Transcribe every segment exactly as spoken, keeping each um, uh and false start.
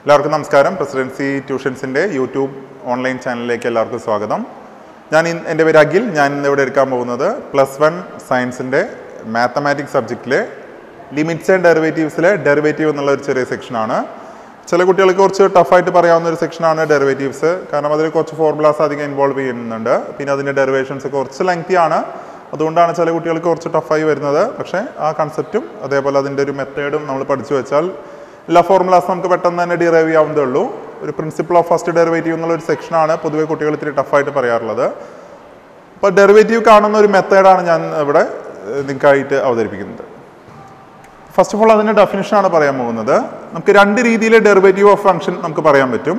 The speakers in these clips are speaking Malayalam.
എല്ലാവർക്കും നമസ്കാരം. പ്രസിഡൻസി ട്യൂഷൻസിൻ്റെ യൂട്യൂബ് ഓൺലൈൻ ചാനലിലേക്ക് എല്ലാവർക്കും സ്വാഗതം. ഞാൻ എൻ്റെ പേര് അഖിൽ. ഞാൻ ഇന്നിവിടെ എടുക്കാൻ പോകുന്നത് പ്ലസ് വൺ സയൻസിൻ്റെ മാത്തമാറ്റിക്സ് സബ്ജക്റ്റിലെ ലിമിറ്റ്സ് ആൻഡ് ഡെറിവേറ്റീവ്സിലെ ഡെറിവേറ്റീവ് എന്നുള്ള ഒരു ചെറിയ സെക്ഷനാണ്. ചില കുട്ടികൾക്ക് കുറച്ച് ടഫായിട്ട് പറയാവുന്ന ഒരു സെക്ഷനാണ് ഡെറിവേറ്റീവ്സ്. കാരണം അതിൽ കുറച്ച് ഫോർമുലാസ് അധികം ഇൻവോൾവ് ചെയ്യുന്നുണ്ട്. പിന്നെ അതിൻ്റെ ഡെറിവേഷൻസ് കുറച്ച് ലെങ്തിയാണ്. അതുകൊണ്ടാണ് ചില കുട്ടികൾക്ക് കുറച്ച് ടഫായി വരുന്നത്. പക്ഷേ ആ കൺസെപ്റ്റും അതേപോലെ അതിൻ്റെ ഒരു മെത്തേഡും നമ്മൾ പഠിച്ചു വെച്ചാൽ എല്ലാ ഫോർമുലാസ് നമുക്ക് പെട്ടെന്ന് തന്നെ ഡിറൈവ് ചെയ്യാവുന്നതേ ഉള്ളൂ. ഒരു പ്രിൻസിപ്പിൾ ഓഫ് ഫസ്റ്റ് ഡെറിവേറ്റീവ് എന്നുള്ളൊരു സെക്ഷനാണ് പൊതുവെ കുട്ടികൾ ഇത്തിരി ടഫായിട്ട് പറയാറുള്ളത്. അപ്പോൾ ഡെറിവേറ്റീവ് കാണുന്ന ഒരു മെത്തേഡാണ് ഞാൻ ഇവിടെ നിങ്ങൾക്കായിട്ട് അവതരിപ്പിക്കുന്നത്. ഫസ്റ്റ് ഓഫ് ഓൾ അതിൻ്റെ ഡെഫിനിഷനാണ് പറയാൻ പോകുന്നത്. നമുക്ക് രണ്ട് രീതിയിൽ ഡെറിവേറ്റീവ് ഓഫ് ഫംഗ്ഷൻ നമുക്ക് പറയാൻ പറ്റും.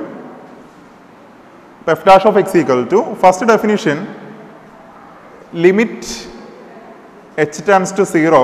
F dash of x equal to first definition limit h tends to zero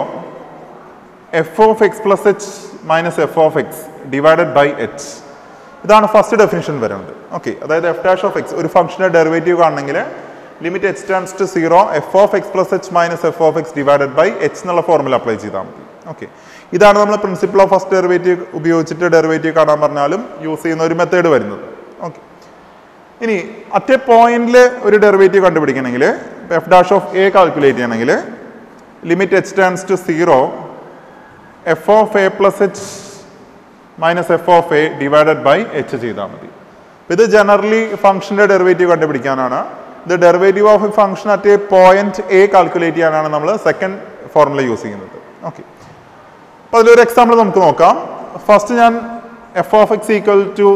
f of x plus h minus f of x divided by h. ഇതാണ് ഫസ്റ്റ് ഡെഫിനിഷൻ വരുന്നത്. ഓക്കെ, അതായത് എഫ് ഡാഷ് ഓഫ് എക്സ് ഒരു ഫംഗ്ഷൻ്റെ ഡെറിവേറ്റീവ് കാണണമെങ്കിൽ limit h tends to zero f of x plus h minus f of x divided by h എന്നുള്ള ഫോർമുല അപ്ലൈ ചെയ്താൽ മതി. ഓക്കെ, ഇതാണ് നമ്മൾ പ്രിൻസിപ്പിൾ ഓഫ് ഫസ്റ്റ് ഡെറിവേറ്റീവ് ഉപയോഗിച്ചിട്ട് ഡെറിവേറ്റീവ് കാണാൻ പറഞ്ഞാലും യൂസ് ചെയ്യുന്ന ഒരു മെത്തേഡ് വരുന്നത്. ഓക്കെ, ഇനി അറ്റ് എ പോയിന്റിൽ ഒരു ഡെറിവേറ്റീവ് കണ്ടുപിടിക്കണമെങ്കിൽ f dash of a calculate ചെയ്യണമെങ്കിൽ limit h tends to zero f of a plus h minus f of a divided by h ചെയ്താൽ മതി. ഇത് ജനറലി ഫംഗ്ഷൻ്റെ ഡെറിവേറ്റീവ് കണ്ടുപിടിക്കാനാണ്. ഇത് derivative of a function at a point a calculate ചെയ്യാനാണ് നമ്മൾ സെക്കൻഡ് ഫോർമുല യൂസ് ചെയ്യുന്നത്. ഓക്കെ, അപ്പോൾ അതിലൊരു എക്സാമ്പിൾ നമുക്ക് നോക്കാം. ഫസ്റ്റ് ഞാൻ f of x equal to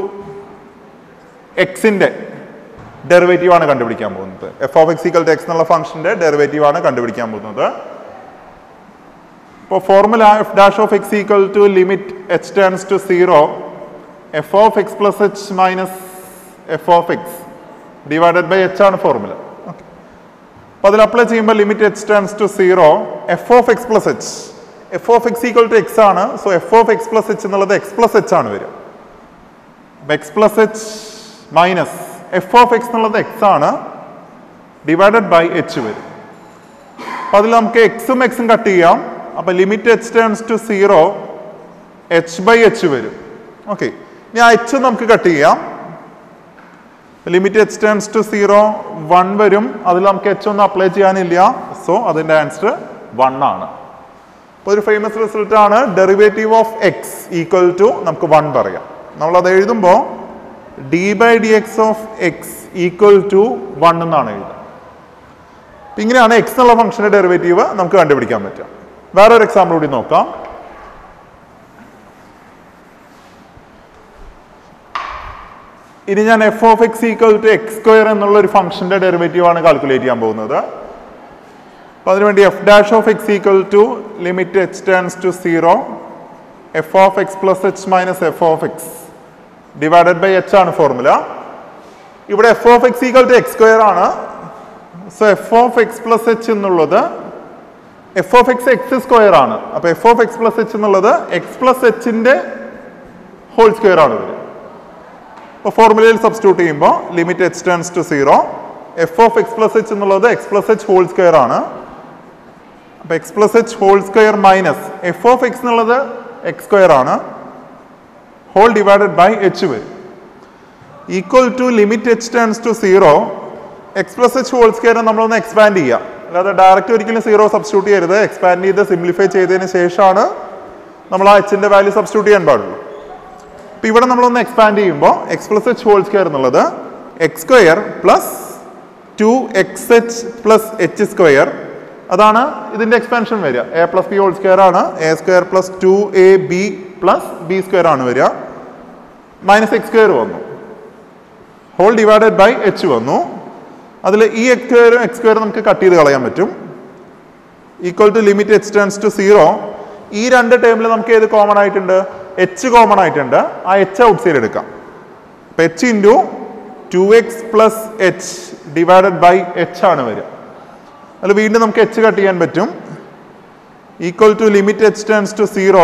എക്സിൻ്റെ ഡെറിവേറ്റീവ് ആണ് കണ്ടുപിടിക്കാൻ പോകുന്നത്. F of x equal to x എന്നുള്ള ഫംഗ്ഷൻ്റെ ഡെറിവേറ്റീവ് ആണ് കണ്ടുപിടിക്കാൻ പോകുന്നത്. ഇപ്പോൾ formula f dash of x equal to limit h tends to zero f of x plus h minus f of x divided by h ആണ് ഫോർമുല. ഓക്കെ, അപ്പോൾ അതിൽ അപ്ലൈ ചെയ്യുമ്പോൾ limit h tends to zero f of x plus h f of x equal to x ആണ്. So f of x plus h എന്നുള്ളത് എക്സ് പ്ലസ് എച്ച് ആണ് വരിക. X plus h minus f of x എന്നുള്ളത് എക്സ് ആണ് ഡിവൈഡഡ് ബൈ എച്ച് വരും. അപ്പോൾ അതിൽ നമുക്ക് എക്സും എക്സും കട്ട് ചെയ്യാം. അപ്പോൾ limit h tends to zero h by h വരും. ഓക്കെ, ഇനി ആ എച്ച് നമുക്ക് കട്ട് ചെയ്യാം. Limit h tends to zero one വരും. അതിൽ നമുക്ക് എച്ച് ഒന്നും അപ്ലൈ ചെയ്യാനില്ല. സോ അതിൻ്റെ ആൻസർ വൺ ആണ്. അപ്പോൾ ഒരു ഫേമസ് റിസൾട്ട് ആണ് derivative of x equal to നമുക്ക് വൺ പറയാം. നമ്മളത് എഴുതുമ്പോൾ d by d x of x equal to one എന്നാണ് എഴുതുക. അപ്പം ഇങ്ങനെയാണ് എക്സ് എന്നുള്ള ഫംഗ്ഷൻ്റെ ഡെറിവേറ്റീവ് നമുക്ക് കണ്ടുപിടിക്കാൻ പറ്റുക. വേറൊരു എക്സാമ്പിൾ കൂടി നോക്കാം. ഇനി ഞാൻ f of x equal to x square എന്നുള്ള ഒരു ഫംഗ്ഷന്റെ ഡെറിവേറ്റീവ് ആണ് കാൽക്കുലേറ്റ് ചെയ്യാൻ പോകുന്നത്. അപ്പോൾ അതിനുവേണ്ടി f dash of x equal to limit h tends to zero f of x plus h minus f of x divided by h ആണ് ഫോർമുല. ഇവിടെ f of x equal to x square ആണ്. So f of x plus h എന്നുള്ളത് f of x x square ആണ്. അപ്പോൾ f of x plus h എന്നുള്ളത് എക്സ് പ്ലസ് എച്ചിൻ്റെ ഹോൾ സ്ക്വയർ ആണ് വരിക. അപ്പോൾ ഫോർമുലയിൽ സബ്സ്റ്റിറ്റ്യൂട്ട് ചെയ്യുമ്പോൾ limit h tends to zero f of x plus h എന്നുള്ളത് x plus h whole square ആണ്. അപ്പോൾ x plus h whole square minus f of x എന്നുള്ളത് എക്സ് സ്ക്വയർ ആണ് ഹോൾ ഡിവൈഡഡ് ബൈ എച്ച് വരും. Equal to limit h tends to zero x plus h whole square നമ്മളൊന്ന് എക്സ്പാൻഡ് ചെയ്യാം. അല്ലാതെ ഡയറക്റ്റ് ഒരിക്കലും സീറോ സബ്സ്റ്റിറ്റ്യൂട്ട് ചെയ്യരുത്. എക്സ്പാൻഡ് ചെയ്ത് സിംപ്ലിഫൈ ചെയ്തതിന് ശേഷമാണ് നമ്മൾ ആ എച്ചിൻ്റെ വാല്യൂ സബ്സ്റ്റിറ്റ്യൂട്ട് ചെയ്യാൻ പാടുള്ളൂ. അപ്പോൾ ഇവിടെ നമ്മളൊന്ന് എക്സ്പാൻഡ് ചെയ്യുമ്പോൾ x plus h whole square എന്നുള്ളത് x square plus two x h plus h square അതാണ് ഇതിൻ്റെ എക്സ്പാൻഷൻ വരിക. A plus b whole square ആണ്. A square plus two a b plus b square ആണ് വരിക. മൈനസ് എക്സ് സ്ക്വയർ വന്നു ഹോൾ ഡിവൈഡഡ് ബൈ എച്ച് വന്നു. അതിൽ ഈ എക്സ് സ്ക്വയറും എക്സ് സ്ക്വയറും നമുക്ക് കട്ട് ചെയ്ത് കളയാൻ പറ്റും. Equal to limit h tends to zero ഈ രണ്ട് ടേമിൽ നമുക്ക് ഏത് കോമൺ ആയിട്ടുണ്ട്? എച്ച് കോമൺ ആയിട്ടുണ്ട്. ആ എച്ച് ഔട്ട് സൈഡ് എടുക്കാം. അപ്പം h into two x plus h divided by h ആണ് വരിക. അതിൽ വീണ്ടും നമുക്ക് എച്ച് കട്ട് ചെയ്യാൻ പറ്റും. Equal to limit h tends to zero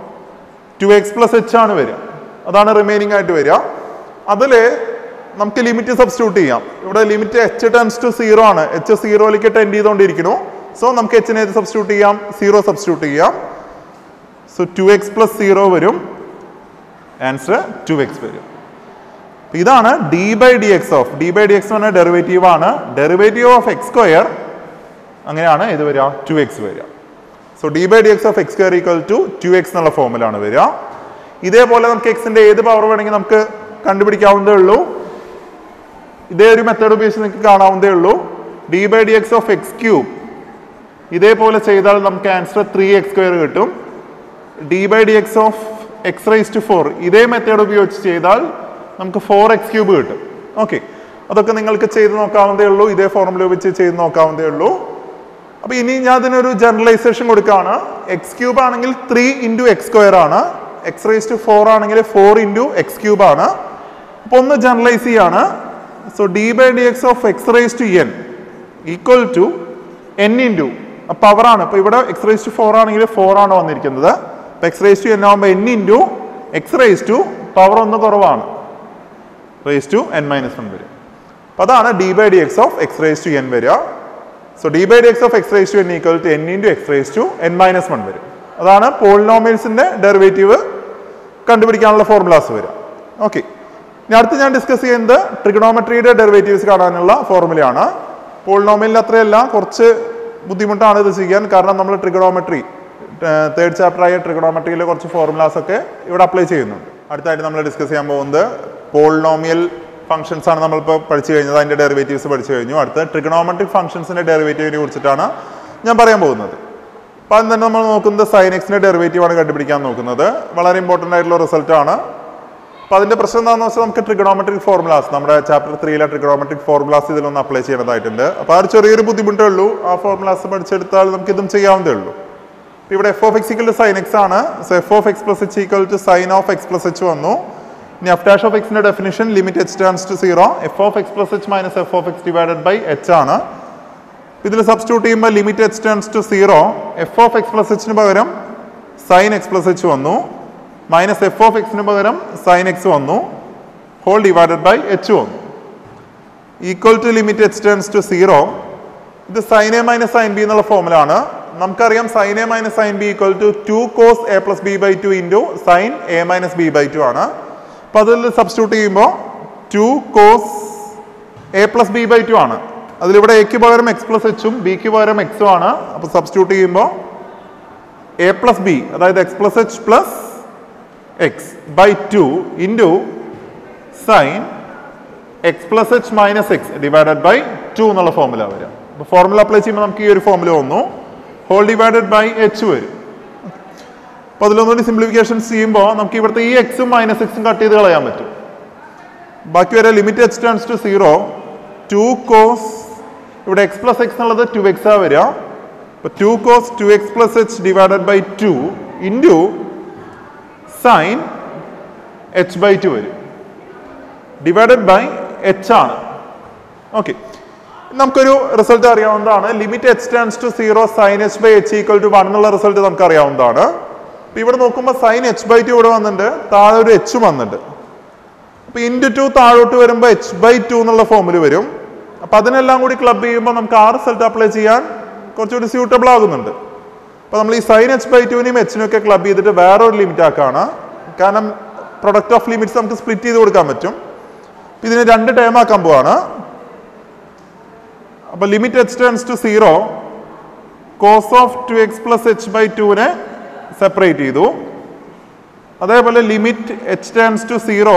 two x plus h ആണ് വരിക. അതാണ് റിമൈനിങ് ആയിട്ട് വരിക. അതിൽ നമുക്ക് ലിമിറ്റ് സബ്സ്റ്റിറ്റ്യൂട്ട് ചെയ്യാം. ഇവിടെ limit h tends to zero ആണ്. എച്ച് സീറോയിലേക്ക് ടെൻഡ് ചെയ്തുകൊണ്ടിരിക്കുന്നു. സോ നമുക്ക് എച്ചിനെ ഏത് സബ്സ്റ്റിറ്റ്യൂട്ട് ചെയ്യാം? സീറോ സബ്സ്റ്റിറ്റ്യൂട്ട് ചെയ്യാം. So two x plus zero വരും. ആൻസർ ടു എക്സ് വരും. ഇതാണ് d by d x of d by d x എന്ന് പറഞ്ഞാൽ ഡെറിവേറ്റീവ് ആണ്. ഡെറിവേറ്റീവ് ഓഫ് എക്സ് സ്ക്വയർ അങ്ങനെയാണ് ഇത് വരിക, ടു എക്സ് വരിക. So d by d x of x square equal to two x എന്നുള്ള ഫോമിലാണ് വരിക. ഇതേപോലെ നമുക്ക് എക്സിന്റെ ഏത് പവർ വേണമെങ്കിൽ നമുക്ക് കണ്ടുപിടിക്കാവുന്നതേ ഉള്ളൂ. ഇതേ ഒരു മെത്തേഡ് ഉപയോഗിച്ച് നിങ്ങൾക്ക് കാണാവുന്നതേ ഉള്ളൂ. D by d x of x cube ഇതേപോലെ ചെയ്താൽ നമുക്ക് ആൻസർ ത്രീ എക്സ് സ്ക്വയർ കിട്ടും. D by d x of x raise to four ഇതേ മെത്തേഡ് ഉപയോഗിച്ച് ചെയ്താൽ നമുക്ക് ഫോർ എക്സ് ക്യൂബ് കിട്ടും. ഓക്കെ, അതൊക്കെ നിങ്ങൾക്ക് ചെയ്ത് നോക്കാവുന്നതേ ഉള്ളൂ. ഇതേ ഫോർമുല വെച്ച് ചെയ്ത് നോക്കാവുന്നതേ ഉള്ളൂ. അപ്പൊ ഇനി ഞാൻ അതിനൊരു ജനറലൈസേഷൻ കൊടുക്കുകയാണ്. എക്സ് ക്യൂബ് ആണെങ്കിൽ ത്രീ ഇൻറ്റു എക്സ് സ്ക്വയർ ആണ്. എക്സ് റൈസ് ടു ഫോർ ആണെങ്കിൽ ഫോർ ഇൻറ്റു എക്സ് ക്യൂബ് ആണ്. അപ്പൊ ഒന്ന് ജനറലൈസ് ചെയ്യാണ്. So d by d x of x raise to n equal to n into power ആണ്. അപ്പൊ ഇവിടെ എക്സ് റൈസ് ടു ഫോർ ആണെങ്കിൽ ഫോർ ആണ് വന്നിരിക്കുന്നത്. അപ്പൊ എക്സ് റൈസ് ടു എൻ ആകുമ്പോൾ n into x raise to power ഒന്ന് കുറവാണ്, raise to n minus one വരും. അപ്പൊ അതാണ് d by d x of x raise to n വരിക. So d by d x of x raise to n equal to n into x raise to n minus one വരും. അതാണ് പോളിനോമിയൽസിന്റെ ഡെറിവേറ്റീവ് കണ്ടുപിടിക്കാനുള്ള ഫോർമുലാസ് വരിക. ഓക്കെ, ഇനി അടുത്ത് ഞാൻ ഡിസ്കസ് ചെയ്യുന്നത് ട്രിഗണോമെട്രിയുടെ ഡെറിവേറ്റീവ്സ് കാണാനുള്ള ഫോർമുലയാണ്. പോളിനോമിയലിൽ അത്രയല്ല, കുറച്ച് ബുദ്ധിമുട്ടാണ് ഇത് ചെയ്യാൻ. കാരണം നമ്മൾ ട്രിഗണോമെട്രി തേർഡ് ചാപ്റ്ററായ ട്രിഗണോമെട്രിയിൽ കുറച്ച് ഫോർമുലാസ് ഒക്കെ ഇവിടെ അപ്ലൈ ചെയ്യുന്നുണ്ട്. അടുത്തായിട്ട് നമ്മൾ ഡിസ്കസ് ചെയ്യാൻ പോകുന്നത് പോളിനോമിയൽ ഫംഗ്ഷൻസ് ആണ്. നമ്മളിപ്പോൾ പഠിച്ചു കഴിഞ്ഞത്, അതിൻ്റെ ഡെറിവേറ്റീവ്സ് പഠിച്ചു കഴിഞ്ഞു. അടുത്ത ട്രിഗണോമെട്രിക് ഫംഗ്ഷൻസിൻ്റെ ഡെറിവേറ്റീവിനെ കുറിച്ചിട്ടാണ് ഞാൻ പറയാൻ പോകുന്നത്. അപ്പോൾ അതിന് തന്നെ നമ്മൾ നോക്കുന്നത് സൈൻ എക്സിൻ്റെ ഡെറിവേറ്റീവ് ആണ് കണ്ടുപിടിക്കാൻ നോക്കുന്നത്. വളരെ ഇമ്പോർട്ടൻ്റ് ആയിട്ടുള്ള റിസൾട്ട് ആണ്. അപ്പോൾ അതിൻ്റെ പ്രശ്നം എന്താണെന്ന് വെച്ചാൽ നമുക്ക് ട്രിഗണോമെട്രിക് ഫോർമുലാസ് നമ്മുടെ ചാപ്റ്റർ ത്രീയിലെ ട്രിഗണോമെട്രിക് ഫോർമുലാസ് ഇതിലൊന്ന് അപ്ലൈ ചെയ്യേണ്ടതായിട്ടുണ്ട്. അപ്പോൾ ആ ഒരു ചെറിയൊരു ബുദ്ധിമുട്ടേ ഉള്ളൂ. ആ ഫോർമുലാസ് പഠിച്ചെടുത്താൽ നമുക്ക് ഇതും ചെയ്യാവുന്നതേ ഉള്ളൂ. ഇപ്പോൾ ഇവിടെ f of x equal to sine x ആണ്. So f of x plus h equal to sine of x plus h വന്നു. ഇനി എഫ് ഡാഷ് ഓഫ് എക്സിന്റെ definition limit h tends to zero f of x plus h minus f of x divided by h ആണ്. ഇതിൽ സബ്സ്റ്റിറ്റ്യൂട്ട് ചെയ്യുമ്പോൾ limit h tends to zero f of x plus എച്ചിന് പകരം സൈൻ എക്സ് പ്ലസ് എച്ച് വന്നു, മൈനസ് എഫ് ഓഫ് എക്സിന് പകരം സൈൻ എക്സ് വന്നു, ഹോൾ ഡിവൈഡഡ് ബൈ എച്ച് വന്നു, equal to limit h tends to zero. ഇത് sine a minus sine b എന്നുള്ള ഫോമിലാണ്. നമുക്കറിയാം sine a minus sine b equal to two cos a plus b by two into sine a minus b by two ആണ്. അപ്പോൾ അതിൽ സബ്സ്റ്റിറ്റ്യൂട്ട് ചെയ്യുമ്പോൾ two cos a plus b by two ആണ്. അതിലിവിടെ എക്ക് പകരം എക്സ് പ്ലസ് എച്ചും ബിക്ക് പകരം എക്സും ആണ്. അപ്പോൾ സബ്സ്റ്റിറ്റ്യൂട്ട് ചെയ്യുമ്പോൾ എ പ്ലസ് ബി അതായത് x plus h plus x by two into sine x plus h minus x divided by two എന്നുള്ള ഫോർമുല വരിക. അപ്പോൾ ഫോർമുല അപ്ലൈ ചെയ്യുമ്പോൾ നമുക്ക് ഈ ഒരു ഫോർമുല വന്നു, ഹോൾ ഡിവൈഡഡ് ബൈ എച്ച് വരും. അപ്പോൾ അതിലൊന്നുകൂടി സിംപ്ലിഫിക്കേഷൻസ് ചെയ്യുമ്പോൾ നമുക്ക് ഇവിടുത്തെ ഈ എക്സും മൈനസ് എക്സും കട്ട് ചെയ്ത് കളയാൻ പറ്റും. ബാക്കി വരെ limit h tends to zero two cos ഇവിടെ എക്സ് പ്ലസ് എക്സ് എന്നുള്ളത് ടു എക്സ് ആ വരിക. അപ്പോൾ two cos two x plus h divided by two into sine h by two വരും, ഡിവൈഡഡ് ബൈ എച്ച് ആണ്. ഓക്കെ, നമുക്കൊരു റിസൾട്ട് അറിയാവുന്നതാണ്. Limit h tends to zero sine h by h equal to one എന്നുള്ള റിസൾട്ട് നമുക്ക് അറിയാവുന്നതാണ്. അപ്പൊ ഇവിടെ നോക്കുമ്പോൾ സൈൻ എച്ച് ബൈ ടു ഇവിടെ വന്നിട്ടുണ്ട്, താഴെ ഒരു എച്ച് വന്നിട്ടുണ്ട്. അപ്പൊ ഇൻറ്റു ടു താഴോട്ട് വരുമ്പോൾ എച്ച് ബൈ ടു എന്നുള്ള ഫോമിൽ വരും. അപ്പൊ അതിനെല്ലാം കൂടി ക്ലബ് ചെയ്യുമ്പോൾ നമുക്ക് ആ റിസൾട്ട് അപ്ലൈ ചെയ്യാൻ കുറച്ചുകൂടി സ്യൂട്ടബിൾ ആകുന്നുണ്ട്. അപ്പൊ നമ്മൾ ഈ സൈൻ എച്ച് ബൈ ടുവിനെയും എച്ചിനും ഒക്കെ ക്ലബ് ചെയ്തിട്ട് വേറെ ഒരു ലിമിറ്റ് ആക്കാണ്. കാരണം പ്രൊഡക്റ്റ് ഓഫ് ലിമിറ്റ്സ് നമുക്ക് സ്പ്ലിറ്റ് ചെയ്ത് കൊടുക്കാൻ പറ്റും. ഇതിനെ രണ്ട് ടേം ആക്കാൻ പോവാണ്. അപ്പൊ limit h tends to zero cos of two x plus h by ടുവിനെ സെപ്പറേറ്റ് ചെയ്തു. അതേപോലെ limit h tends to zero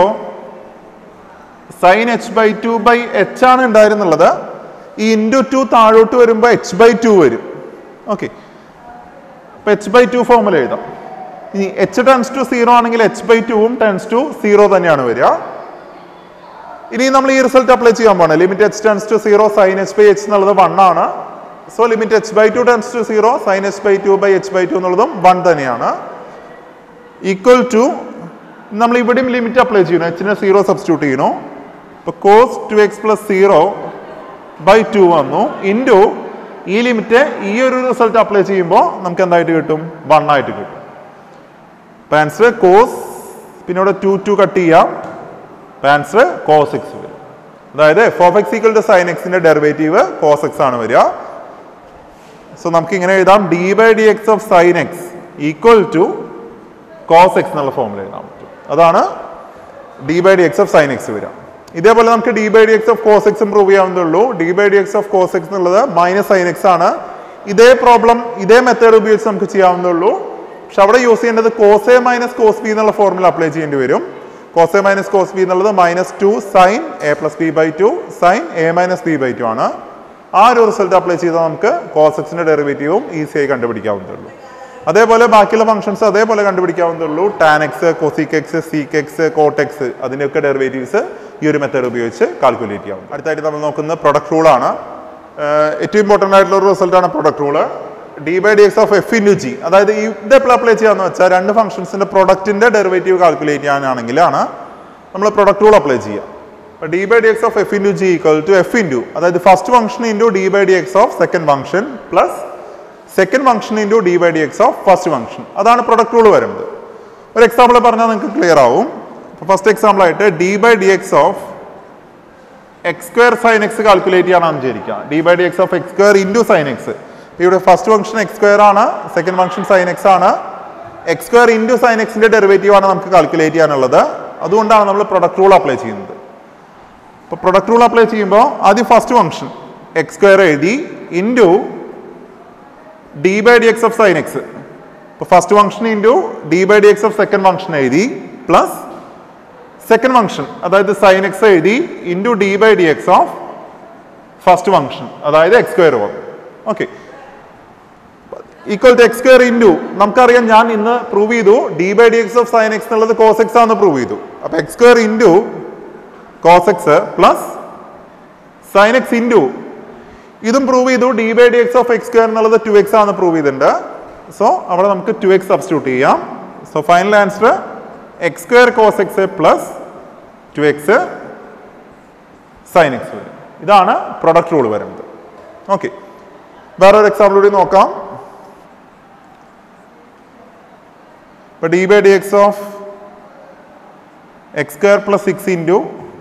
sine h by two by h ആണ് ഉണ്ടായിരുന്നുള്ളത്. ഈ ഇൻറ്റു ടു താഴോട്ട് വരുമ്പോൾ എച്ച് ബൈ ടു വരും. ഓക്കെ, അപ്പൊ എച്ച് ബൈ ടു ഫോമുല എഴുതാം. ഇനി എച്ച് ടെൻസ് ടു സീറോ ആണെങ്കിൽ എച്ച് ബൈ ടുവും ടെൻസ് ടു സീറോ തന്നെയാണ് വരിക. ഇനി നമ്മൾ ഈ റിസൾട്ട് അപ്ലൈ ചെയ്യാൻ പോകണം. Limit h tends to zero sine h by h എന്നുള്ളത് വൺ ആണ്. So limit h by two tends to zero sine h by two by h by two എന്നുള്ളതും വൺ തന്നെയാണ്. ഈക്വൽ ടു നമ്മൾ ഇവിടെയും ലിമിറ്റ് അപ്ലൈ ചെയ്യണം. എച്ചിനെ സീറോ സബ്സ്റ്റിറ്റ്യൂട്ട് ചെയ്യണോ. ഇപ്പൊ cos two x plus zero by two വന്നു ഇൻറ്റു ഈ ലിമിറ്റ് ഈ ഒരു റിസൾട്ട് അപ്ലൈ ചെയ്യുമ്പോൾ നമുക്ക് എന്തായിട്ട് കിട്ടും? വൺ ആയിട്ട് കിട്ടും. അപ്പൊ ആൻസർ കോസ്, പിന്നെ ഇവിടെ ടു ടു കട്ട് ചെയ്യാം. ആൻസർ കോസ് എക്സ് വരും. അതായത് f of x equal to sine എക്സിന്റെ ഡെറിവേറ്റീവ് കോസ് എക്സ് ആണ് വരിക. സോ നമുക്ക് ഇങ്ങനെ എഴുതാം, d by d x of sine x equal to cos x എന്നുള്ള ഫോമിൽ എഴുതാൻ പറ്റും. അതാണ് d by d x of sine x വരിക. ഇതേപോലെ നമുക്ക് d by d x of cos x prove ചെയ്യാവുന്നതുള്ളൂ. D by d x of cos X എന്നുള്ളത് മൈനസ് സൈൻ എക്സ് ആണ്. ഇതേ പ്രോബ്ലം ഇതേ മെത്തേഡ് ഉപയോഗിച്ച് നമുക്ക് ചെയ്യാവുന്നതുള്ളൂ. പക്ഷെ അവിടെ യൂസ് ചെയ്യേണ്ടത് cos a minus cos b എന്നുള്ള ഫോർമുല അപ്ലൈ ചെയ്യേണ്ടി വരും. Cos a minus cos b എന്നുള്ളത് minus two sine a plus b by two sine a minus b by two ആണ്. ആ ഒരു റിസൾട്ട് അപ്ലൈ ചെയ്താൽ നമുക്ക് കോസ് എക്സിന്റെ ഡെറിവേറ്റീവും ഈസിയായി കണ്ടുപിടിക്കാവുന്നതുള്ളൂ. അതേപോലെ ബാക്കിയുള്ള ഫംഗ്ഷൻസ് അതേപോലെ കണ്ടുപിടിക്കാവുന്നതുള്ളൂ. Tan x, cosec x, sec x, cot x അതിൻ്റെയൊക്കെ ഡെറിവേറ്റീവ്സ് ഈ ഒരു മെത്തേഡ് ഉപയോഗിച്ച് കാൽക്കുലേറ്റ് ചെയ്യാവും. അടുത്തായിട്ട് നമ്മൾ നോക്കുന്നത് പ്രൊഡക്റ്റ് റൂളാണ്. ഏറ്റവും ഇമ്പോർട്ടൻ്റ് ആയിട്ടുള്ള ഒരു റിസൾട്ടാണ് product rule. D by d x of f into g, അതായത് ഇത് എപ്പോൾ അപ്ലൈ ചെയ്യാന്ന് വെച്ചാൽ രണ്ട് ഫംഗ്ഷൻസിന്റെ പ്രൊഡക്റ്റിന്റെ ഡെറിവേറ്റീവ് കാൽക്കുലേറ്റ് ചെയ്യാനാണെങ്കിലാണ് നമ്മൾ പ്രൊഡക്റ്റ് റൂൾ അപ്ലൈ ചെയ്യുക. അപ്പോൾ d by d x of f into g equal to f into, അതായത് first function into d by d x of second function plus second function into d by d x of first function. അതാണ് പ്രൊഡക്റ്റ് റൂൾ വരുന്നത്. ഒരു എക്സാമ്പിൾ പറഞ്ഞാൽ നിങ്ങൾക്ക് ക്ലിയർ ആവും. ഫസ്റ്റ് എക്സാമ്പിൾ ആയിട്ട് d by d x of x square sine x calculate ചെയ്യാനാണ് വിചാരിക്കുക. D by d x of x square into sine x. ഇവിടെ ഫസ്റ്റ് ഫംഗ്ഷൻ എക്സ് സ്ക്വയർ ആണ്, സെക്കൻഡ് ഫംഗ്ഷൻ സൈൻ എക്സ് ആണ്. എക്സ് സ്ക്വയർ ഇൻറ്റു സൈൻ എക്സിന്റെ ഡെറിവേറ്റീവ് ആണ് നമുക്ക് കാൽക്കുലേറ്റ് ചെയ്യാനുള്ളത്. അതുകൊണ്ടാണ് നമ്മൾ പ്രൊഡക്റ്റ് റൂൾ അപ്ലൈ ചെയ്യുന്നത്. അപ്പോൾ പ്രൊഡക്റ്റ് റൂൾ അപ്ലൈ ചെയ്യുമ്പോൾ ആദ്യം ഫസ്റ്റ് ഫംഗ്ഷൻ എക്സ് സ്ക്വയർ എഴുതി into d by d x of sine x. ഇപ്പോൾ first function into d by d x of second function എഴുതി പ്ലസ് സെക്കൻഡ് ഫംഗ്ഷൻ അതായത് സൈൻ എക്സ് എഴുതി into d by d x of first function അതായത് എക്സ് സ്ക്വയർ വന്നു. Okay, equal to x square into നമുക്കറിയാം ഞാൻ ഇന്ന് പ്രൂവ് ചെയ്തു d by d x of sine x എന്നുള്ളത് കോസ് എക്സ് ആണെന്ന് പ്രൂവ് ചെയ്തു. അപ്പോൾ x square into cos x plus sine x into ഇതും പ്രൂവ് ചെയ്തു d by d x of x square എന്നുള്ളത് ടു എക്സ് ആണെന്ന് പ്രൂവ് ചെയ്തിട്ടുണ്ട്. സോ അവിടെ നമുക്ക് ടു എക്സ് സബ്സ്റ്റിറ്റ്യൂട്ട് ചെയ്യാം. So final answer x square cos x plus two x sine x വരും. ഇതാണ് പ്രൊഡക്റ്റ് റൂൾ വരുന്നത്. ഓക്കെ, വേറൊരു എക്സാമ്പിൾ കൂടി നോക്കാം. ഇപ്പോൾ d by d x of x square plus six into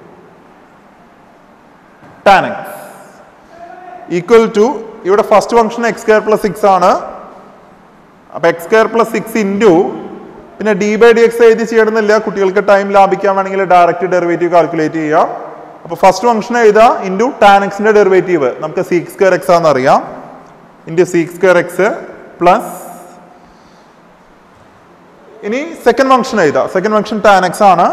tan X equal to ഇവിടെ first function x square plus six ആണ്. അപ്പോൾ x square plus six into പിന്നെ ഡി ബൈ ഡി എക്സ് എഴുതി ചെയ്യണമെന്നില്ല, കുട്ടികൾക്ക് ടൈം ലാഭിക്കാൻ വേണമെങ്കിൽ ഡയറക്റ്റ് ഡെറിവേറ്റീവ് കാൽക്കുലേറ്റ് ചെയ്യാം. അപ്പോൾ ഫസ്റ്റ് ഫംഗ്ഷൻ എഴുതാം ഇൻറ്റു ടാൻ എക്സിന്റെ ഡെറിവേറ്റീവ് നമുക്ക് സീക് സ്ക്വയർ എക്സ് ആണെന്ന് അറിയാം into sec square x plus ഇനി സെക്കൻഡ് ഫംഗ്ഷൻ എഴുതാം. സെക്കൻഡ് ഫംഗ്ഷൻ ടാൻ എക്സ് ആണ്.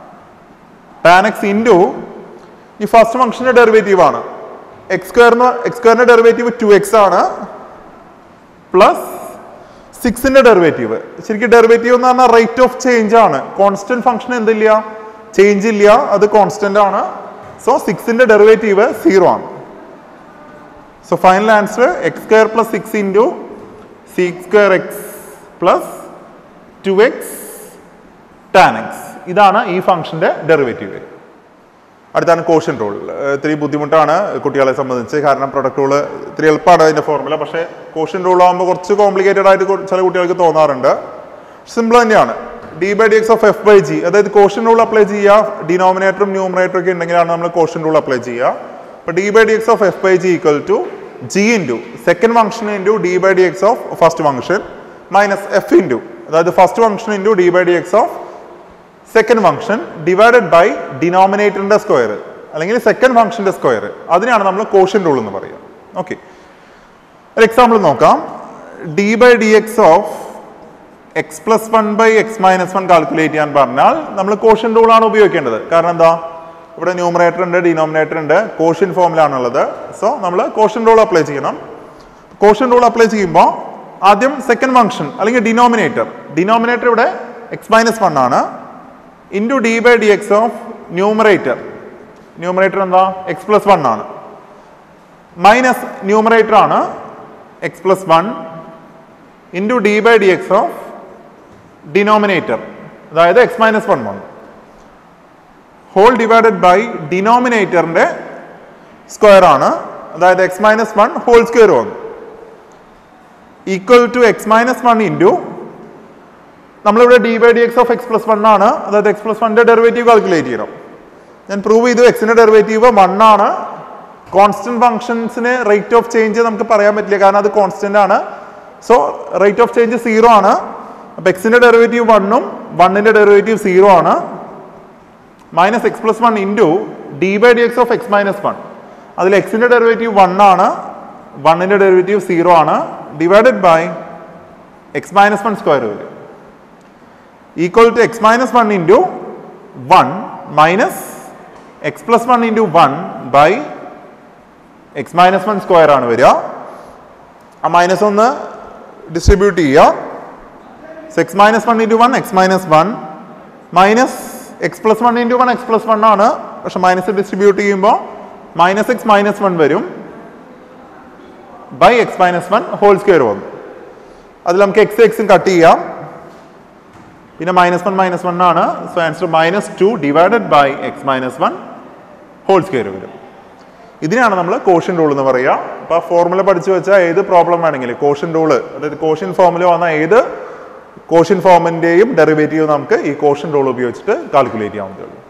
ടാൻ എക്സ് ഇൻറ്റു ഈ ഫസ്റ്റ് ഫംഗ്ഷന്റെ ഡെറിവേറ്റീവ് ആണ് എക്സ് സ്ക്വയറിന് എക്സ് സ്ക്വയറിന്റെ ഡെറിവേറ്റീവ് ടു എക്സ് ആണ് പ്ലസ് സിക്സിന്റെ ഡെറിവേറ്റീവ്. ശരിക്കും ഡെറിവേറ്റീവ് എന്ന് പറഞ്ഞാൽ റേറ്റ് ഓഫ് ചേഞ്ച് ആണ്. കോൺസ്റ്റന്റ് ഫംഗ്ഷൻ എന്തില്ല, ചേഞ്ച് ഇല്ല, അത് കോൺസ്റ്റന്റ് ആണ്. സോ സിക്സിന്റെ ഡെറിവേറ്റീവ് സീറോ ആണ്. So final answer x square plus six into sec square x plus two x tan x. ഇതാണ് ഈ ഫംഗ്ഷന്റെ ഡെറിവേറ്റീവ്. അടുത്താണ് കോഷ്യൻ റൂൾ. ഇത്തിരി ബുദ്ധിമുട്ടാണ് കുട്ടികളെ സംബന്ധിച്ച്, കാരണം പ്രൊഡക്റ്റ് റൂള് ഇത്തിരി എളുപ്പമാണ് അതിന്റെ ഫോർമുല. പക്ഷേ കോഷ്യൻ റൂൾ ആകുമ്പോൾ കുറച്ച് കോംപ്ലിക്കേറ്റഡ് ആയിട്ട് ചില കുട്ടികൾക്ക് തോന്നാറുണ്ട്. സിമ്പിൾ തന്നെയാണ്. D by d x of f by g, അതായത് കോഷ്യൻ റൂൾ അപ്ലൈ ചെയ്യുക. ഡിനോമിനേറ്ററും ന്യൂമറേറ്ററും ഒക്കെ ഉണ്ടെങ്കിലാണ് നമ്മൾ കോഷ്യൻ റൂൾ അപ്ലൈ ചെയ്യുക. അപ്പോൾ d by d x of f by g equal to g into second function into d by d x of first function minus f into അതായത് first function into d by d x of second function divided by ഡിനോമിനേറ്ററിന്റെ സ്ക്വയർ അല്ലെങ്കിൽ സെക്കൻഡ് ഫംഗ്ഷന്റെ സ്ക്വയർ. അതിനാണ് നമ്മൾ കോഷ്യൻ റൂൾ എന്ന് പറയുക. ഓക്കെ, ഒരു എക്സാമ്പിൾ നോക്കാം. D by d x of x plus one by x minus one calculate ചെയ്യാൻ പറഞ്ഞാൽ നമ്മൾ കോഷ്യൻ റൂൾ ആണ് ഉപയോഗിക്കേണ്ടത്. കാരണം എന്താ, ഇവിടെ ന്യൂമറേറ്റർ ഉണ്ട്, ഡിനോമിനേറ്റർ ഉണ്ട്, കോഷ്യൻ ഫോമിലാണുള്ളത്. സോ നമ്മൾ കോഷ്യൻ റൂൾ അപ്ലൈ ചെയ്യണം. കോഷ്യൻ റൂൾ അപ്ലൈ ചെയ്യുമ്പോൾ ആദ്യം സെക്കൻഡ് ഫംഗ്ഷൻ അല്ലെങ്കിൽ ഡിനോമിനേറ്റർ ഡിനോമിനേറ്റർ ഇവിടെ എക്സ് മൈനസ് വൺ ആണ് into d by d x of numerator numerator എന്താ എക്സ് പ്ലസ് വൺ ആണ് മൈനസ് ന്യൂമറേറ്റർ ആണ് x plus one into d by d x of denominator അതായത് x minus one one whole divided by ഡിനോമിനേറ്ററിന്റെ സ്ക്വയർ ആണ് അതായത് x minus one whole square വന്നു equal to x minus one into നമ്മളിവിടെ d by d x of x plus one ആണ് അതായത് എക്സ് പ്ലസ് വണ്ണിന്റെ ഡെറിവേറ്റീവ് കാൽക്കുലേറ്റ് ചെയ്യണം. ഞാൻ പ്രൂവ് ചെയ്തു എക്സിന്റെ ഡെറിവേറ്റീവ് വൺ ആണ്. കോൺസ്റ്റന്റ് ഫംഗ്ഷൻസിന് റേറ്റ് ഓഫ് ചേഞ്ച് നമുക്ക് പറയാൻ പറ്റില്ല കാരണം അത് കോൺസ്റ്റന്റ് ആണ്. So rate of change zero ആണ്. അപ്പോൾ എക്സിൻ്റെ ഡെറിവേറ്റീവ് വണ്ണും വണ്ണിൻ്റെ ഡെറിവേറ്റീവ് സീറോ ആണ്. Minus x plus one into d by d x of x minus one. അതിൽ എക്സിൻ്റെ ഡെറിവേറ്റീവ് വൺ ആണ്, വണ്ണിൻ്റെ ഡെറിവേറ്റീവ് സീറോ ആണ്. Divided by x minus one square വരും. Equal to x minus one into one minus x plus one into one by x minus one square ആണ് വരിക. ആ മൈനസ് ഒന്ന് ഡിസ്ട്രിബ്യൂട്ട് ചെയ്യുക. X minus one into one x minus one minus x plus one into one x plus one ആണ്. പക്ഷെ മൈനസ് ഡിസ്ട്രിബ്യൂട്ട് ചെയ്യുമ്പോൾ മൈനസ് എക്സ് മൈനസ് വൺ വരും by x minus one whole square വന്നു. അതിൽ നമുക്ക് എക്സ് എക്സും കട്ട് ചെയ്യാം. പിന്നെ മൈനസ് വൺ മൈനസ് വൺ ആണ്. So answer minus two divided by x minus one whole square വരും. ഇതിനാണ് നമ്മൾ കോഷ്യൻ റൂൾ എന്ന് പറയുക. അപ്പോൾ ആ ഫോർമുല പഠിച്ചു വെച്ചാൽ ഏത് പ്രോബ്ലം വേണമെങ്കിലും കോഷ്യൻ റൂള്, അതായത് കോഷ്യൻ ഫോർമുല വന്ന ഏത് കോഷ്യൻ ഫോമിൻ്റെയും ഡെറിവേറ്റീവ് നമുക്ക് ഈ കോഷ്യൻ റൂൾ ഉപയോഗിച്ചിട്ട് കാൽക്കുലേറ്റ് ചെയ്യാവുന്നതേ ഉള്ളൂ.